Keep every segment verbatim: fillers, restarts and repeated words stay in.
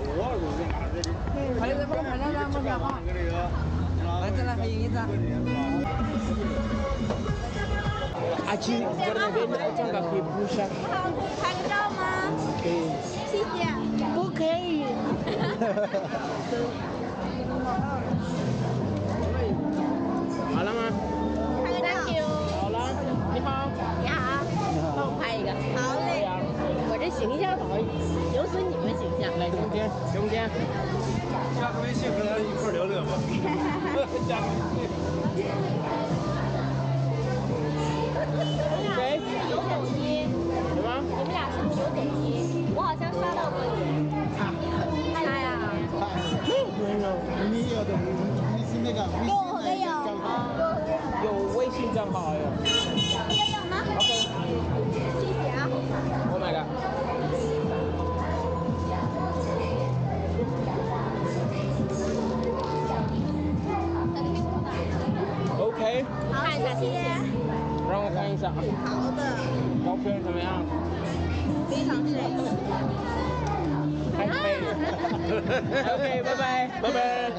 还有在帮拍张张，帮拍好。来，再来合影一张。阿七，这那边这个可以补上。 好，可以拍个照吗？ 可以。 谢谢。 不可以。好了吗？ 拍个照。 好了，你好。 你好。帮我拍一个。好嘞。我这形象好，有损你们形象。 来中间，中间。 加个微信，跟他一块聊聊吧。加个微信。 谁？ 有点低。 什么？ 你们俩是不是有点低？我好像刷到过你。他呀？ 没有，你有的，你是那个微信的账号。 有微信账号有。 你也有吗 ？OK。 谢谢啊。 Oh my god。OK。 好，谢谢。 让我看一下啊。 好的。 照片怎么样？ 非常帅。 还可以。OK， 拜拜，拜拜。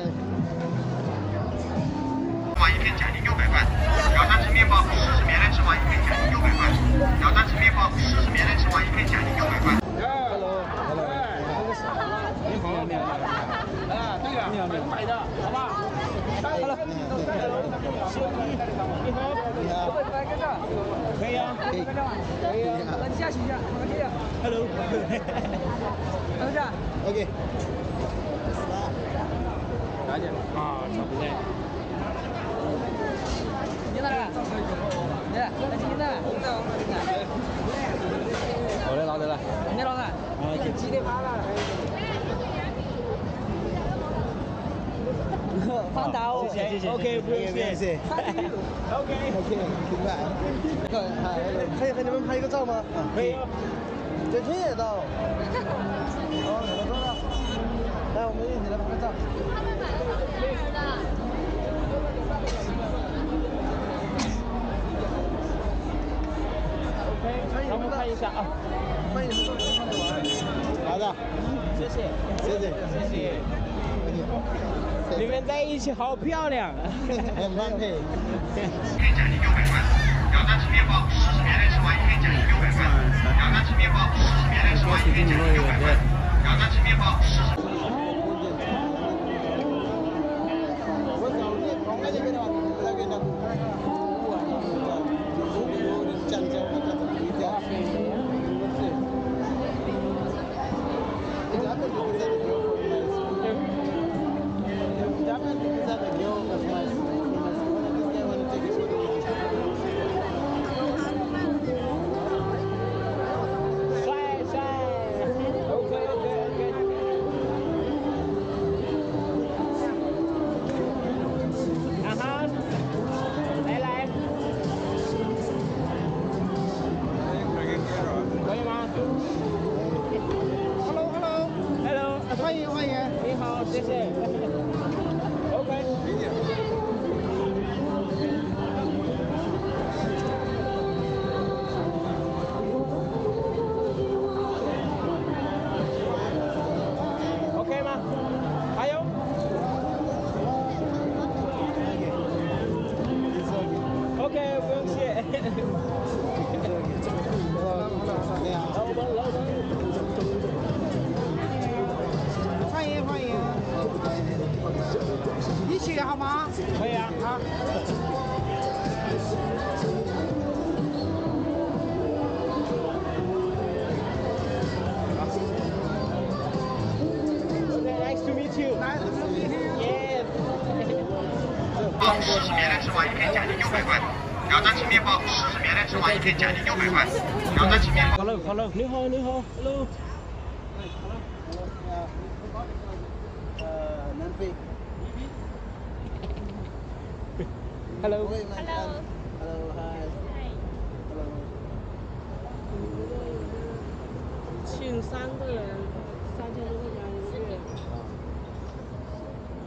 完一片奖励六百块，挑战吃面包，四十名人吃完一片奖励六百块，挑战吃面包，四十名人吃完一片奖励六百块。 Hello，Hello，你好，你好，啊，对了，你好，你好，买的，好吧 ？Hello， 你好，你好，来跟着，可以啊，可以，可以啊，那你下去一下，可以啊 ，Hello， 等一下 ，OK， 了解啊，差不多。你哪来？你来，来你哪？我来拿的了。你拿的？啊，几点发了？放大哦。谢谢谢谢。OK， 不用谢谢。OK OK， 明白。可以和你们拍一个照吗？可以。这天也到。哦，怎么做的？来，我们一起来拍个照。 他们买的好点儿的。 让我们看一下啊，欢迎收看我们好的，谢谢，谢谢，谢谢。你们在一起好漂亮，很般配。 一片奖励六百块，挑战吃面包，四十名人吃完一片奖励六百块，挑战吃面包，四十名人吃完一片奖励六百块，挑战吃面包，四十。 我找你，我赶紧给他，给他给他。酱椒我这怎么一条？ 帅帅 ，OK OK OK。啊哈，来来。可以吗 ？Hello Hello Hello， 欢迎欢迎，你好，谢谢。OK。OK 吗？还有 ？OK， 不用谢。欢迎欢迎，一起好吗？可以啊，好。Okay, nice to meet you. Nice to meet you. Yes. 四十名人吃完一片奖励六百块，挑战吃面包，四十名人吃完一片奖励六百块，挑战吃面包。 Hello Hello， 你好你好 ，Hello。 呃，南非。 Hello。 Hello。 Hello hi。Hello。 请三个人，三千多块钱一个月。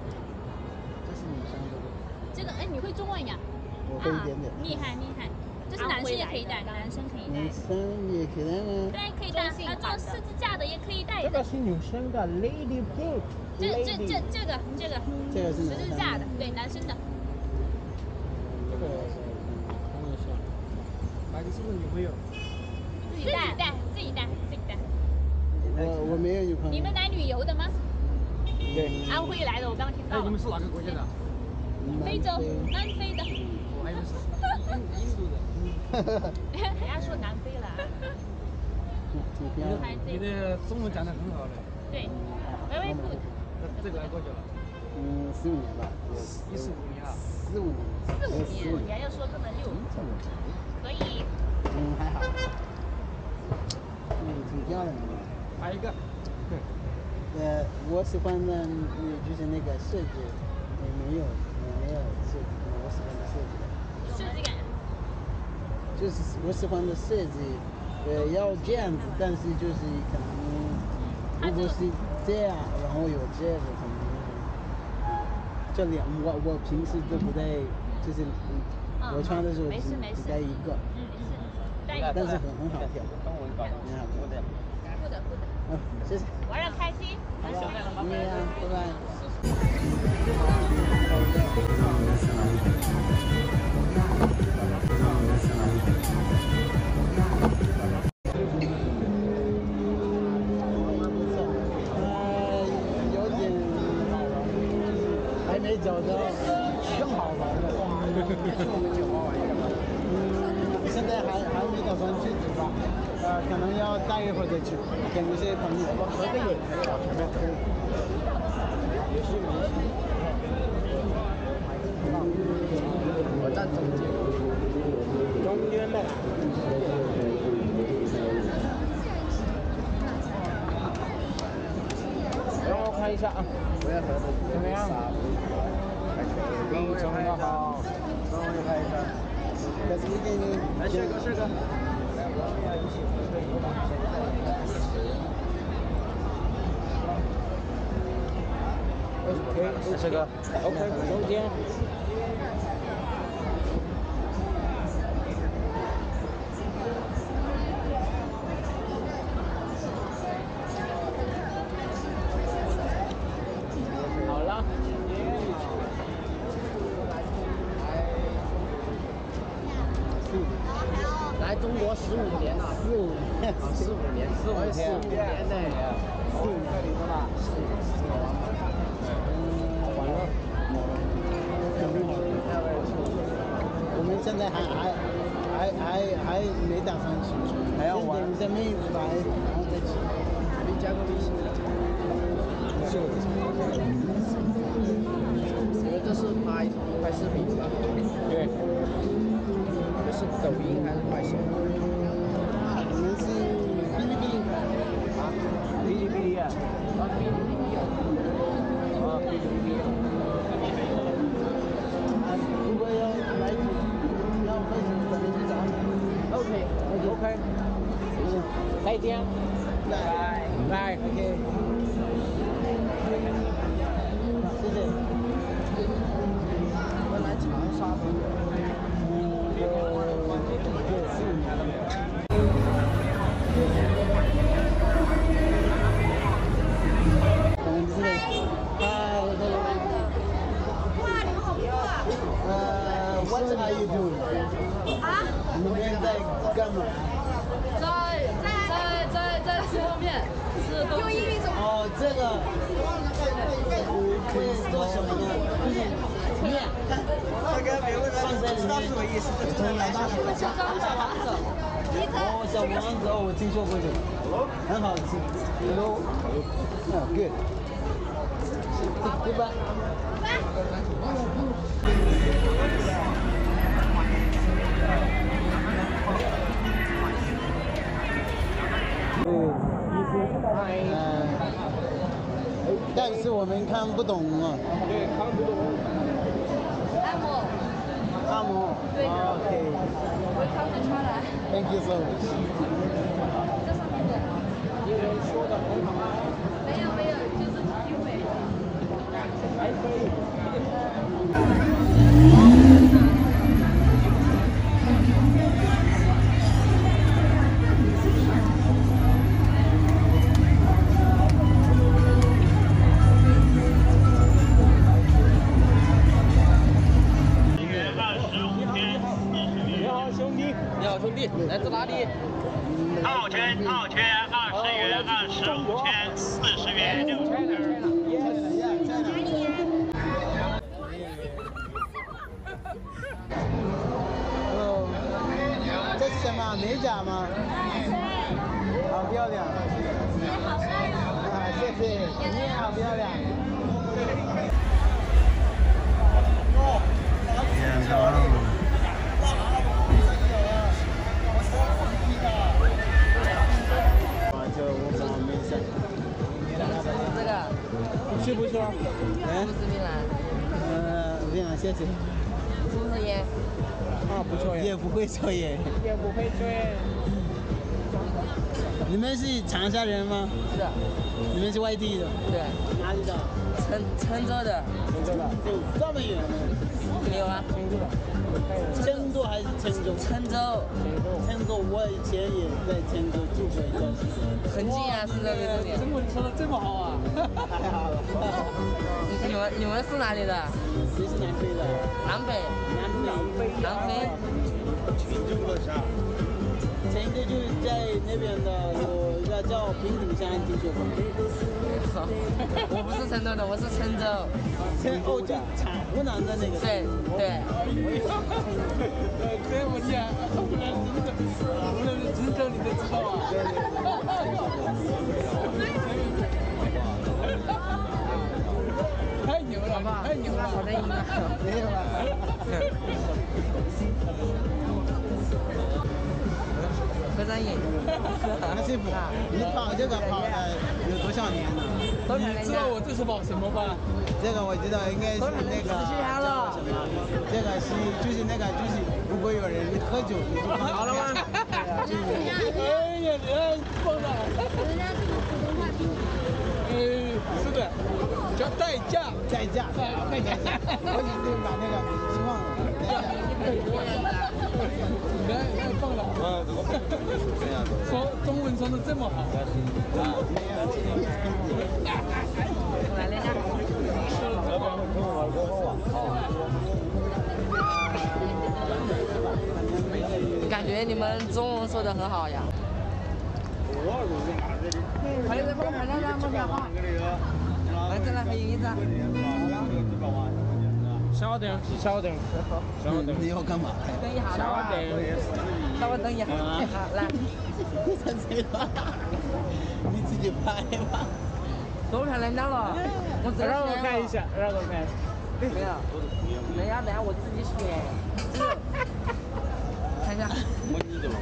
这是你上的。 这个哎，你会中文呀？ 我会一点点。 厉害厉害。 这是男生也可以戴，男生可以戴。 男生也可以戴吗？ 对，可以戴。啊，做十字架的也可以戴。 这个是女生的 Lady Pink。 这这这这个这个这个是十字架的，对，男生的。 这个看一下，买的是不是女朋友？ 自己带，自己带，自己带。 我我没有女朋友。 你们来旅游的吗？ 对。 安徽来的，我刚听到。 哎，你们是哪个国家的？ 非洲，南非的。 我还以为是印印度的。 人家说南非了啊。 你的中文讲得很好的。 对 ，very good。 这个来多久了？ 嗯，十五年吧。 一四五年啊。 四五年。 四五年，人家要说根本六。可以。 嗯，还好。嗯，挺漂亮的。 还有一个。对。 呃，我喜欢的就是那个设计，也没有也没有设计，我喜欢的设计。 设计感。 就是我喜欢的设计，呃，要这样子，但是就是可能，如果是这样，然后有这个可能，这两我我平时都不带，就是我穿的时候只只带一个， 嗯，带一个， 但是很很好跳，很好跳。 不的不的。 嗯，谢谢。 玩得开心。 好吧，你也啊，拜拜。呃，有点好玩，还没找到更好玩的。嗯，现在还还没打算去煮吧，呃，可能要待一会儿再去，跟一些朋友。我合个影可以吧？前面可以。我站中间。中间的。让我看一下啊，我要喝的怎么样？非常的好，稍微拍一下。再推荐你，来帅哥帅哥。OK， 帅哥 ，OK， 中间。好了。来中国十五年了，十五年，十五年，十五年，十五年呢，十五年是吧？嗯，完了，肯定好。我们现在还还还还还没打算去，还要玩。等妹子来，然后再去。可以加个微信的。是我的。我这是拍拍视频是吧？对。是抖音还是快手？我们是哔哩哔哩啊，哔哩哔哩啊，啊哔哩哔哩啊，啊哔哩哔哩。如果要来要快手，咱们去找你。OK OK。嗯，再见。拜拜。OK。谢谢。我来长沙的。What are you doing? 啊？你们在干嘛？ 在在在在吃泡面，吃东西。 哦，这个会做什么呢？面。这个别问了，知道什么意思？从南大学的。小王子。哦，小王子哦，我听说过这个，很好吃。Hello。哦 ，good。Goodbye。嗯，但是我们看不懂啊。对，看不懂。按摩。按摩。对。OK。我看不出来。Thank you so much。这上面的。因为说的很好。没有没有，就是机会。还可以。 套圈二十元、二十五圈四十元。 哦，这是什么？美甲吗？好漂亮。啊，谢谢，你也好漂亮。 这个不吃不吃？ 嗯， 不是米兰， 呃，不用，谢谢。 抽不抽烟？ 啊，不抽烟。 也不会抽烟。 也不会抽烟。 你们是长沙人吗？ 是的。 你们是外地的？ 对。 哪里的？ 郴郴州的。 郴州的。就这么远吗？ 没有啊。 成都的。 成都还是郴州？ 郴州。 郴州，我以前也在郴州住过一段时间。 很近啊，是这离这里。 中文说的这么好啊！ 太好了。 你们你们是哪里的？ 你是南非的。 南北。 南非。 南非。 群众的啥？成都就是在那边的有一个叫平顶山，听说过吗？ 我不是成都的，我是郴州。 成哦，就长湖南的那个。 对对。 这么厉害，湖南湖南的郴州你都知道啊？太牛了，太牛了！ 我的赢了。 没有啊。 非常硬。 那师傅，你跑这个跑了有多少年了？ 你知道我这是跑什么吧？ 这个我知道，应该是那个叫什么？这个是就是那个就是，如果有人喝酒，你就好了吗？ 哎呀，你看疯了！ 人家这个普通话挺好。 哎，是的，叫代驾， 代驾，代驾。我已经把那个名字忘了。代驾。 太太棒了！说中文说的这么好。 来来来。感觉你们中文说的很好呀。还有这帮拍两张吗？来，再来拍一张。 稍等，稍等，稍等。 你要干嘛？ 等一下， 稍等。 稍微等一下。好，来。 你自己拍吧。 多漂亮了！我这让我看一下，让我看。 没有，没有，等下我自己选。看一下。 模拟的吧。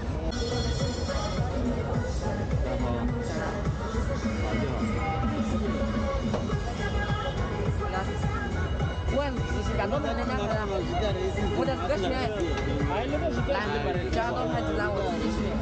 然后，好就好。 我自己干多漂亮两个人，我在这个选。来，加多牌子让我自己选。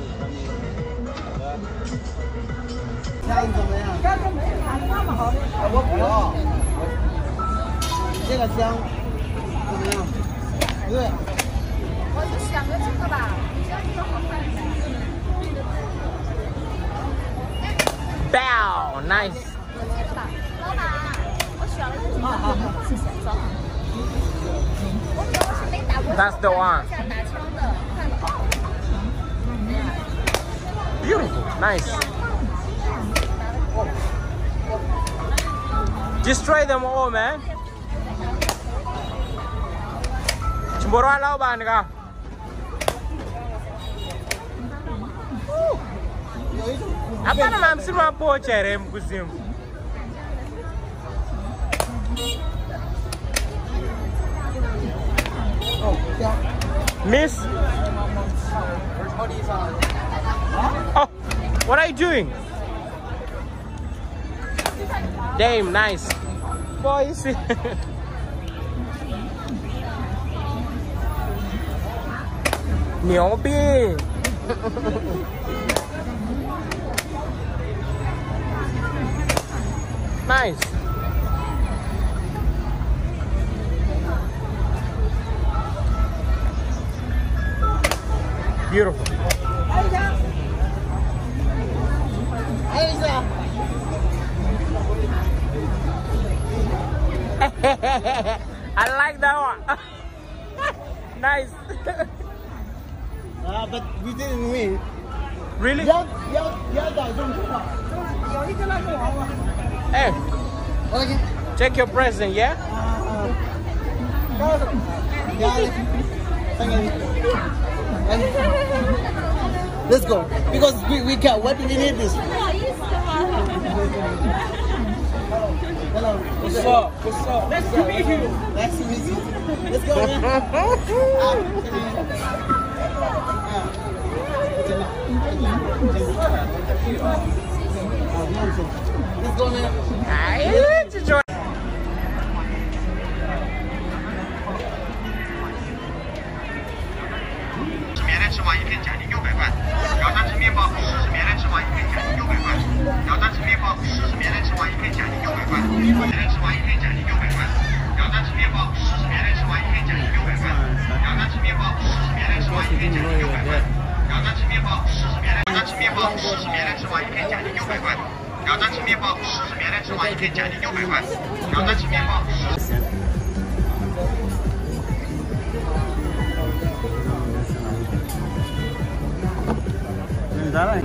香怎么样？我不要。这个香怎么样？对。 我就选个这个吧，这个好看。 Bow, nice. 这个吧，老板，我选了这个。好好好，谢谢，走。我主要是没打过。 That's the one. 打枪的，看的。 Beautiful, nice. Destroy them all, man. Cemburuan lawan kah? Apa nama mesin mampu cerem kusim? Miss. Oh, what are you doing? Damn, nice. Boys.牛逼. Nice. Beautiful. I like that one. Nice. Uh, but we didn't win. Really? 要要要到中途了。有一个那个娃娃。 Hey, OK。 check your present, yeah? 啊啊。高手。压力。三个。Let's go because we we can. What do we need this? 不好意思吗？ Hello. What's up? What's up? Nice to meet you. Nice to meet you. Let's go. Man. Ah, Let's go, man. 哎，这种。 是免人吃完一片奖励六百块，挑战吃面包试试免人吃完一片奖励六百块，挑战吃面包试试免人吃完一片奖励六百块，免人吃完一片奖励六百块，挑战吃面包试试免人吃完一片奖励六百块，挑战吃面包试试免人吃完一片奖励六百块，挑战吃面包试试免人挑战吃面包试试免人吃完一片奖励六百块，挑战吃面包试试免人吃完一片奖励六百块，挑战吃面包试试。 咋了？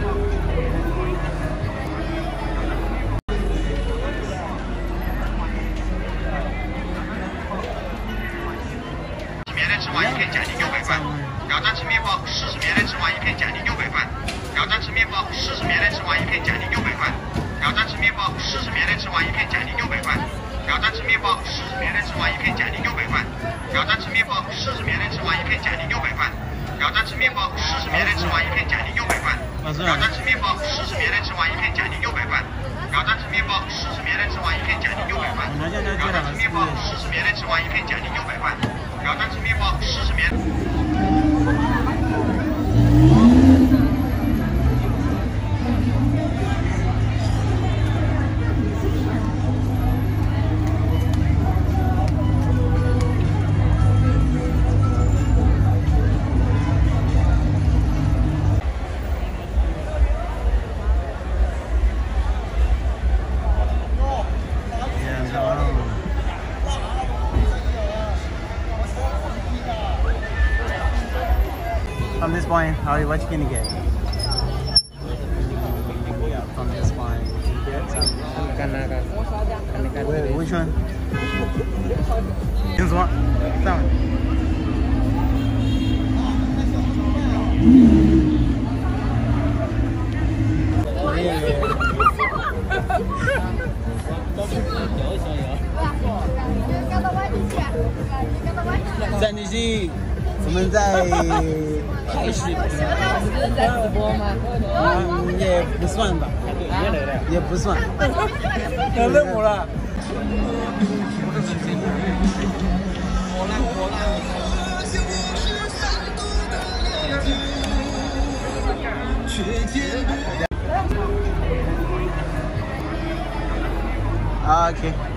免人吃完一片奖励六百块，挑战吃面包试试免人吃完一片奖励六百块，挑战吃面包试试免人吃完一片奖励六百块，挑战吃面包试试免人吃完一片奖励六百块，挑战吃面包试试免人吃完一片奖励六百块，挑战吃面包试试免人吃完一片奖励六百块，挑战吃面包试试免人吃完一片奖励六百块。 挑战吃面包试试免人吃完一片奖励六百块，挑战吃面包试试免人吃完一片奖励六百块，挑战吃面包试试免人吃完一片奖励六百块，挑战吃面包试试免。 From this point, how what you gonna get? Yeah, from this point, you get some. Wait, which one? This one. That one. Yeah. 在你心，我们在。 开始在直播吗？ 嗯，也不算吧，也不算。有任务了。啊 ，OK。